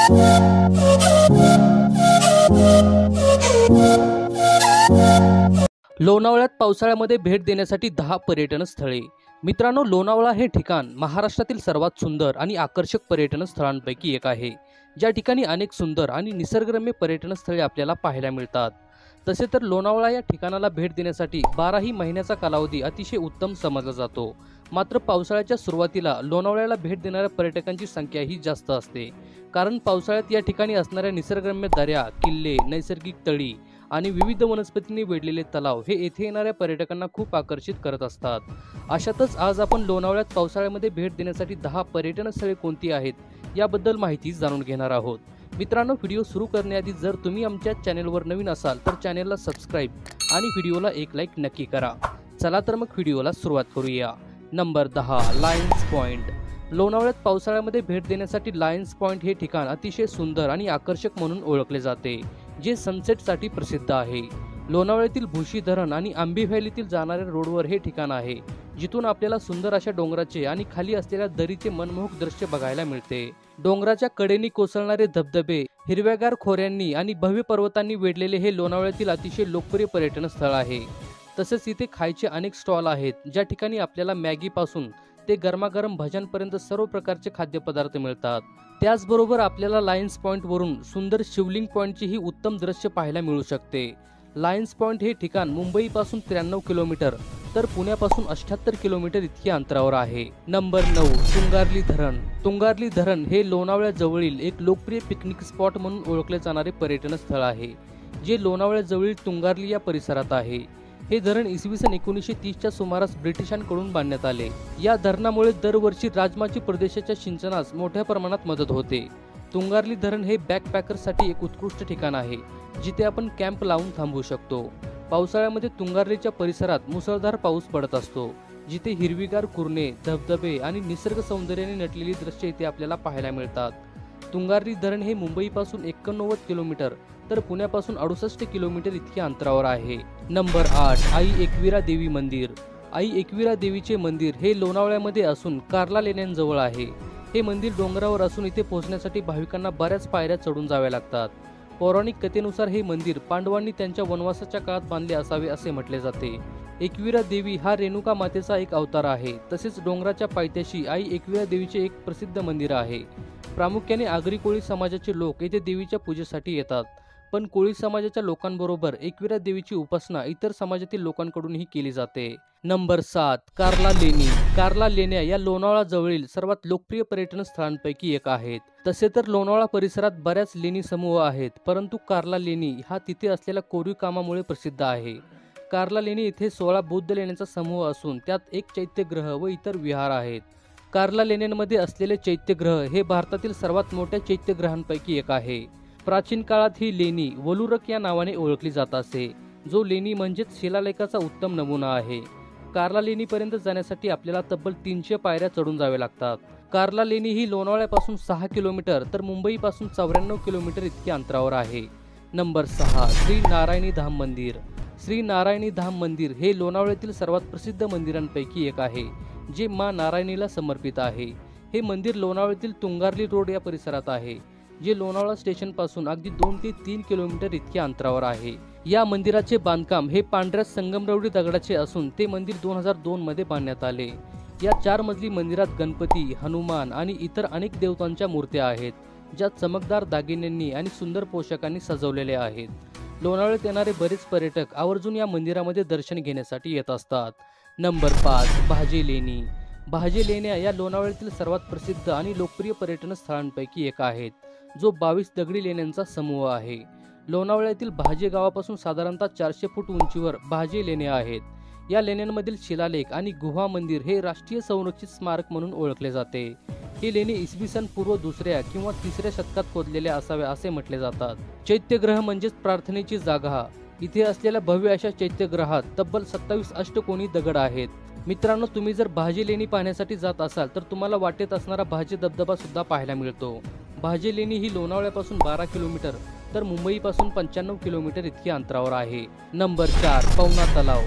लोणावळ्यात पावसाळ्यामध्ये भेट देण्यासाठी 10 पर्यटन स्थळे। मित्रांनो, लोणावळा हे ठिकाण महाराष्ट्रातील सर्वात सुंदर आणि आकर्षक पर्यटन स्थळांपैकी एक आहे, ज्या ठिकाणी अनेक सुंदर आणि निसर्गरम्य पर्यटन स्थळे आपल्याला पाहायला मिळतात। तसे तर लोणावळा या ठिकाणाला भेट देण्यासाठी 12ही महिन्याचा कालावधी अतिशय उत्तम समजला जातो। मात्र पावसाळ्याच्या सुरुवातीला लोणावळ्याला भेट देणाऱ्या पर्यटकांची संख्या ही जास्त असते, कारण पावसाळ्यात या ठिकाणी असणाऱ्या निसर्गरम्य दऱ्या, किल्ले, नैसर्गिक तळी आणि विविध वनस्पतींनी वेढलेले तलाव हे येथे येणाऱ्या पर्यटकांना खूप आकर्षित करत असतात। अशातच आज आपण लोणावळ्यात पावसाळ्यामध्ये भेट देण्यासाठी 10 पर्यटन स्थळे कोणती आहेत याबद्दल माहिती जाणून घेणार आहोत। मित्रांनो, व्हिडिओ सुरू करण्याआधी जर तुम्ही आमच्या चॅनलवर नवीन असाल तर चॅनलला सबस्क्राइब आणि व्हिडिओला एक लाईक नक्की करा। चला तर मग व्हिडिओला सुरुवात करूया। Number 10, Lions point. लोणावळ्यात पावसाळ्यामध्ये भेट देण्यासाठी लायन्स पॉइंट हे ठिकाण अतिशय सुंदर आणि आकर्षक म्हणून ओळखले जाते, जे सनसेटसाठी प्रसिद्ध आहे। लोणावळ्यातील भुशी धरण आणि आंबी व्हॅलीतील जाणाऱ्या रोडवर हे ठिकाण आहे, जिथून आपल्याला सुंदर अशा डोंगराचे आणि खाली असलेल्या दरीचे मनमोहक दृश्य बघायला मिळते। डोंगराच्या कडेने कोसळणारे धबधबे, हिरव्यागार खोऱ्यांनी आणि भव्य पर्वतांनी वेढलेले हे लोणावळ्यातील अतिशय लोकप्रिय पर्यटन स्थळ आहे। तसेच इथे खायचे अनेक स्टॉल आहेत, ज्या ठिकाणी आपल्याला मॅगी पासून ते गरमागरम भज्यांपर्यंत सर्व प्रकारचे खाद्यपदार्थ मिळतात। त्याचबरोबर आपल्याला लायन्स पॉइंट वरून सुंदर शिवलिंग पॉइंटची ही उत्तम दृश्य पाहायला मिळू शकते। लायन्स पॉइंट हे ठिकाण मुंबईपासून 93 किलोमीटर तर पुण्यापासून 78 किलोमीटर इतक्या अंतरावर आहे। नंबर 9, तुंगार्ली धरण। तुंगार्ली धरण हे लोणावळ्याजवळील एक लोकप्रिय पिकनिक स्पॉट म्हणून ओळखले जाणारे पर्यटन स्थळ आहे, जे लोणावळ्याजवळील तुंगार्ली या परिसरात आहे। हे धरण इसवी सन 1930च्या सुमारास ब्रिटिशांकडून बांधण्यात आले। या धरणामुळे दरवर्षी राजमाची प्रदेशाच्या सिंचनास मोठ्या प्रमाणात मदत होते। तुंगार्ली धरण हे बॅकपॅकर्ससाठी एक उत्कृष्ट ठिकाण आहे, जिथे आपण कॅम्प लावून थांबू शकतो। पावसाळ्यामध्ये तुंगार्लीच्या परिसरात मुसळधार पाऊस पडत असतो, जिथे हिरवीगार कुरणे, धबधबे आणि निसर्ग सौंदर्याने नटलेली दृश्ये इथे आपल्याला पाहायला मिळतात। तुंगार्ली धरण हे मुंबईपासून 89 किलोमीटर तर पुण्यापासून 68 किलोमीटर इतक्या अंतरावर आहे। नंबर 8, आई एकविरा देवी मंदिर। आई एकविरा देवीचे मंदिर हे लोणावळ्यामध्ये असून कार्ला लेण्यांजवळ आहे। हे मंदिर डोंगरावर असून इथे पोहोचण्यासाठी भाविकांना बऱ्याच पायऱ्या चढून जाव्या लागतात। पौराणिक कथेनुसार हे मंदिर पांडवांनी त्यांच्या वनवासाच्या काळात बांधले असावे असे म्हटले जाते। एकविरा देवी हा रेणुका मातेचा एक अवतार आहे। तसेच डोंगराच्या पायथ्याशी आई एकविरा देवीचे एक प्रसिद्ध मंदिर आहे। प्रामुख्याने आगरी कोळी समाजाचे लोक येथे देवीच्या पूजेसाठी येतात, पण कोळी समाजाच्या लोकांबरोबर एकविरा देवीची उपासना इतर समाजातील लोकांकडूनही केली जाते। नंबर 7, कार्ला लेणी। कार्ला लेण्या या लोणावळा जवळील सर्वात लोकप्रिय पर्यटन स्थळांपैकी एक आहेत। तसे तर लोणावळा परिसरात बऱ्याच लेणी समूह आहेत, परंतु कार्ला लेणी हा तिथे असलेल्या कोरीव कामामुळे प्रसिद्ध आहे। कार्ला लेणी येथे 16 बौद्ध लेण्यांचा समूह असून त्यात एक चैत्यग्रह व इतर विहार आहेत। कार्ला लेण्यांमध्ये असलेले चैत्यग्रह हे भारतातील सर्वात मोठ्या चैत्यग्रहांपैकी एक आहे। प्राचीन काळात ही लेणी वलुरक या नावाने ओळखली जात असे, जो लेणी म्हणजेच शिलालेखाचा उत्तम नमुना आहे। कार्ला लेणीपर्यंत जाण्यासाठी आपल्याला तब्बल 300 पायऱ्या चढून जावे लागतात। कार्ला लेणी ही लोणावळ्यापासून 6 किलोमीटर तर मुंबईपासून 94 किलोमीटर इतक्या अंतरावर आहे। नंबर 6, श्री नारायणी धाम मंदिर। श्री नारायणी धाम मंदिर हे लोणावळ्यातील सर्वात प्रसिद्ध मंदिरांपैकी एक आहे, जे मां नारायणीला समर्पित आहे। हे मंदिर लोणावळ्यातील तुंगार्ली रोड या परिसरात आहे, जे लोणावळा स्टेशन पासून अगदी 2 ते 3 किलोमीटर इतक्या अंतरावर आहे। या मंदिराचे बांधकाम हे पांढऱ्या संगमरवरी दगडाचे असून ते मंदिर 2002 मध्ये बांधण्यात आले। या 4 मजली मंदिरात गणपती, हनुमान आणि इतर अनेक देवतांच्या मूर्त्या आहेत, ज्या चमकदार दागिन्यांनी आणि सुंदर पोशाखांनी सजवलेले आहेत। लोणावळ्यात येणारे बरेच पर्यटक आवर्जून या मंदिरामध्ये दर्शन घेण्यासाठी येत असतात। नंबर 5, भाजे लेणी। भाजे लेण्या या लोणावळ्यातील सर्वात प्रसिद्ध आणि लोकप्रिय पर्यटन स्थळांपैकी एक आहेत, जो 22 दगडी लेण्यांचा समूह आहे। लोणावळ्यातील भाजे गावापासून साधारणतः 400 फूट उंचीवर भाजे लेण्या आहेत। या लेण्यांमधील शिलालेख आणि गुहा मंदिर हे राष्ट्रीय संरक्षित स्मारक म्हणून ओळखले जाते। ही लेणी इसवी सन पूर्व 2ऱ्या किंवा 3ऱ्या शतकात खोदलेल्या असाव्या असे म्हटले जातात। चैत्यग्रह म्हणजेच प्रार्थनेची जागा। इथे असलेल्या भव्य अशा चैत्यग्रहात तब्बल 27 अष्टकोनी दगड आहेत। मित्रांनो, तुम्ही जर भाजे लेणी पाहण्यासाठी जात असाल तर तुम्हाला वाटेत असणारा भाजे धबधबा सुद्धा पाहायला मिळतो। भाजे लेणी ही लोणावळ्यापासून 12 किलोमीटर तर मुंबईपासून 95 किलोमीटर इतक्या अंतरावर आहे। नंबर 4, पवना तलाव।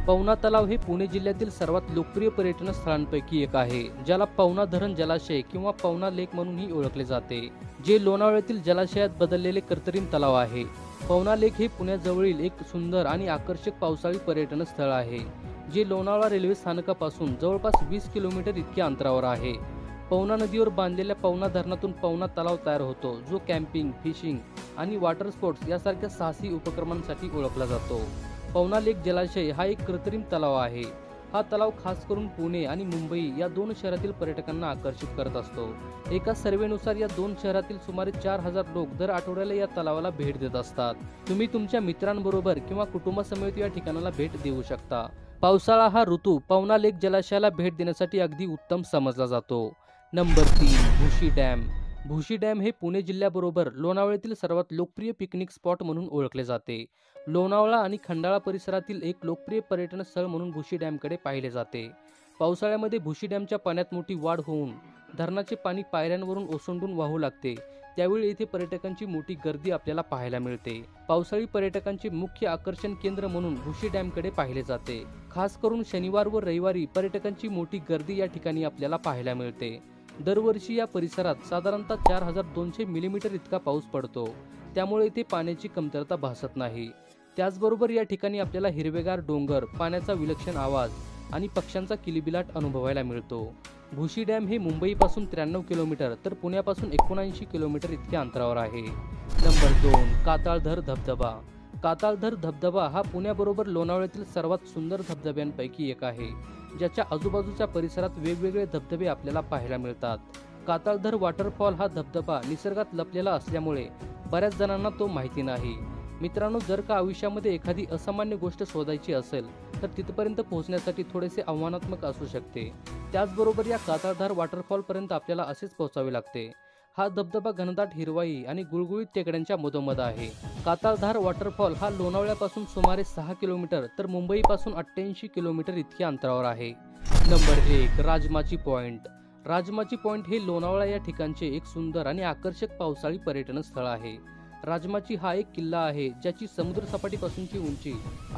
पवना तलाव हे पुणे जिल्ह्यातील सर्वात लोकप्रिय पर्यटन स्थळांपैकी एक आहे, ज्याला पवना धरण जलाशय किंवा पवना लेक म्हणूनही ओळखले जाते, जे लोणावळ्यातील जलाशयात बदललेले कृत्रिम तलाव आहे. पवना लेक हे पुण्याजवळील एक सुंदर आणि आकर्षक पावसाळी पर्यटन स्थळ आहे, जे लोणावळा रेल्वे स्थानकापासून जवळपास 20 किलोमीटर इतक्या अंतरावर आहे. पवना नदीवर बांधलेल्या पवना धरणातून पवना तलाव तयार होतो, जो कॅम्पिंग, फिशिंग आणि वॉटर स्पोर्ट्स यासारख्या साहसी उपक्रमांसाठी ओळखला जातो. पवना लेक जलाशय हा एक कृत्रिम तलाव आहे. हा तलाव खास करून पुणे आणि मुंबई या दोन शहरातील पर्यटकांना आकर्षित करत असतो. एका सर्वेनुसार या दोन शहरातील सुमारे 4000 लोक दर आठवड्याला या तलावाला भेट देत असतात. तुम्ही तुमच्या मित्रांबरोबर किंवा कुटुंबासमवेत या ठिकाणाला भेट देऊ शकता. पावसाळा हा ऋतू पवना लेक जलाशयाला भेट देण्यासाठी अगदी उत्तम समजला जातो. Number 3, Bhushi dam. Bhushi dam हे पुणे जिल्ह्याबरोबर लोणावळ्यातील सर्वात लोकप्रिय पिकनिक स्पॉट म्हणून ओळखले जाते. लोणावळा आणि खंडाळा परिसरातील एक लोकप्रिय पर्यटन स्थळ म्हणून भुशी डॅमकडे पाहिले जाते. पावसाळ्यामध्ये भुशी डॅमच्या पाण्यात मोठी वाढ होऊन धरणाचे पाणी पायऱ्यांवरून ओसंडून वाहू लागते. त्यावेळी येथे पर्यटकांची मोठी गर्दी आपल्याला पाहायला मिळते. पावसाळी पर्यटकांचे मुख्य आकर्षण केंद्र म्हणून भुशी डॅमकडे पाहिले जाते. खास करून शनिवार व रविवारी पर्यटकांची मोठी गर्दी या ठिकाणी आपल्याला पाहायला मिळते. दरवर्षी या परिसरात साधारणतः 4200 मिलीमीटर इतका पाऊस पडतो, त्यामुळे इथे पाण्याची कमतरता भासत नाही. त्याचबरोबर या ठिकाणी आपल्याला हिरवेगार डोंगर, पाण्याचा विलक्षण आवाज आणि पक्ष्यांचा किलबिलाट अनुभवायला मिळतो. भुशी डॅम हे मुंबईपासून 93 किलोमीटर तर पुण्यापासून 79 किलोमीटर इतक्या अंतरावर आहे. नंबर 2, काताळधर धबधबा. काताळधर धबधबा हा पुण्याबरोबर लोणावळ्यातील सर्वात सुंदर धबधब्यांपैकी एक आहे, ज्याच्या आजूबाजूच्या परिसरात वेगवेगळे धबधबे आपल्याला पाहायला मिळतात. काताळधर वॉटरफॉल हा धबधबा निसर्गात लपलेला असल्यामुळे बऱ्याच जणांना तो माहिती नाही. मित्रांनो, जर का आयुष्यामध्ये एखादी असामान्य गोष्ट शोधायची असेल तर तिथपर्यंत पोहोचण्यासाठी थोडेसे आव्हानात्मक असू शकते. त्याचबरोबर या काताळधार वॉटरफॉल पर्यंत आपल्याला असेच पोहोचावे लागते. हा धबधबा घनदाट हिरवाई आणि गुळगुळीत टेकड्यांच्या मधोमध आहे. काताळधार वॉटरफॉल हा लोणावळ्यापासून सुमारे 6 किलोमीटर तर मुंबईपासून 88 किलोमीटर इतक्या अंतरावर आहे. Number 1, Rajmachi point. Rajmachi point हे लोणावळा या ठिकाणचे एक सुंदर आणि आकर्षक पावसाळी पर्यटन स्थळ आहे. राजमाची हा एक किल्ला आहे, ज्याची समुद्र सपाटीपासूनची उंची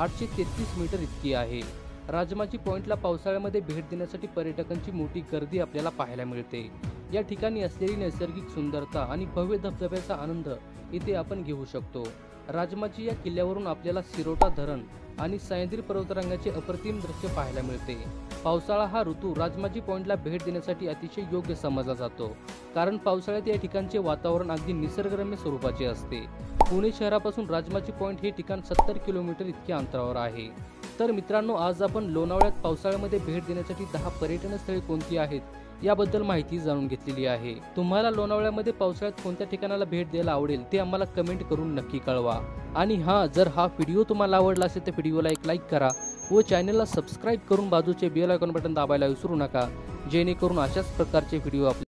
833 मीटर इतकी आहे. राजमाची पॉइंटला पावसाळ्यामध्ये भेट देण्यासाठी पर्यटकांची मोठी गर्दी आपल्याला पाहायला मिळते. या ठिकाणी असलेली नैसर्गिक सुंदरता आणि भव्य धबधब्याचा आनंद इथे आपण घेऊ शकतो. राजमाची या किल्ल्यावरून आपल्याला सिरोटा धरण आणि सह्याद्री पर्वतरांगाचे अप्रतिम दृश्य पाहायला मिळते. पावसाळा हा ऋतू राजमाची पॉइंटला भेट देण्यासाठी अतिशय योग्य समजला जातो, कारण पावसाळ्यात या ठिकाणचे वातावरण अगदी निसर्गरम्य स्वरूपाचे असते. पुणे शहरापासून राजमाची पॉइंट हे ठिकाण 70 किलोमीटर इतक्या अंतरावर आहे. तर मित्रांनो, आज आपण लोणावळ्यात पावसाळ्यामध्ये भेट देण्यासाठी 10 पर्यटन स्थळे कोणती आहेत याबद्दल माहिती जाणून घेतलेली आहे. तुम्हाला लोणावळ्यामध्ये पावसाळ्यात कोणत्या ठिकाणाला भेट द्यायला आवडेल ते आम्हाला कमेंट करून नक्की कळवा. आणि जर हा व्हिडिओ तुम्हाला आवडला असेल तर व्हिडिओला एक लाईक करा व चॅनलला सबस्क्राईब करून बाजूचे बेल आयकॉन बटन दाबायला विसरू नका, जेणेकरून अशाच प्रकारचे व्हिडिओ